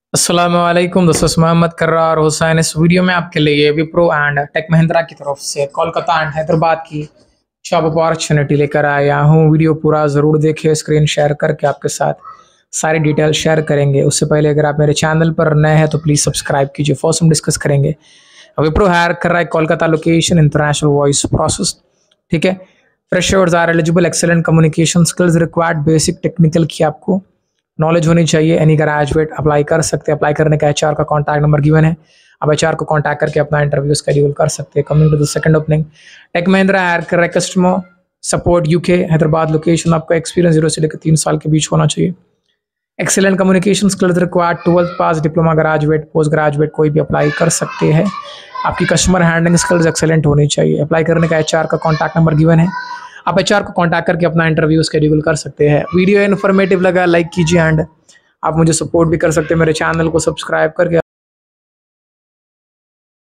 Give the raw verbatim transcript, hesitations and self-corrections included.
अस्सलामुअलैकुम दोस्तों, मोहम्मद कर्रार हुसैन इस वीडियो में आपके लिए विप्रो एंड टेक महिंद्रा की तरफ से कोलकाता एंड हैदराबाद की जॉब अपॉर्चुनिटी लेकर आया हूँ। वीडियो पूरा ज़रूर देखिए, स्क्रीन शेयर करके आपके साथ सारी डिटेल शेयर करेंगे। उससे पहले अगर आप मेरे चैनल पर नए हैं तो प्लीज़ सब्सक्राइब कीजिए। फर्स्ट हम डिस्कस करेंगे विप्रो हायर कर रहा है Kolkata location, international voice process. ठीक है, freshers are eligible, excellent communication skills required, basic technical की आपको नॉलेज होनी चाहिए। एनी ग्रेजुएट अप्लाई कर सकते हैं। अप्लाई करने का एचआर का कॉन्टैक्ट नंबर गिवन है, आप एचआर को कॉन्टैक्ट करके अपना इंटरव्यू शेड्यूल कर सकते हैं। Coming to the second opening, Tech Mahindra hire कर रहा है customer support UK Hyderabad location. आपका एक्सपीरियंस जीरो से लेकर तीन साल के बीच होना चाहिए। Excellent communication skills required, twelfth पास, डिप्लोमा, ग्रेजुएट, पोस्ट ग्रेजुएट कोई भी अप्लाई कर सकते हैं। आपकी कस्टमर हैंडलिंग स्किल्स एक्सेलेंट होनी चाहिए। अप्लाई करने का एचआर का कॉन्टैक्ट नंबर गिवन है, आप एचआर को कॉन्टैक्ट करके अपना इंटरव्यू शेड्यूल कर सकते हैं। वीडियो इन्फॉर्मेटिव लगा लाइक कीजिए एंड आप मुझे सपोर्ट भी कर सकते हैं मेरे चैनल को सब्सक्राइब करके।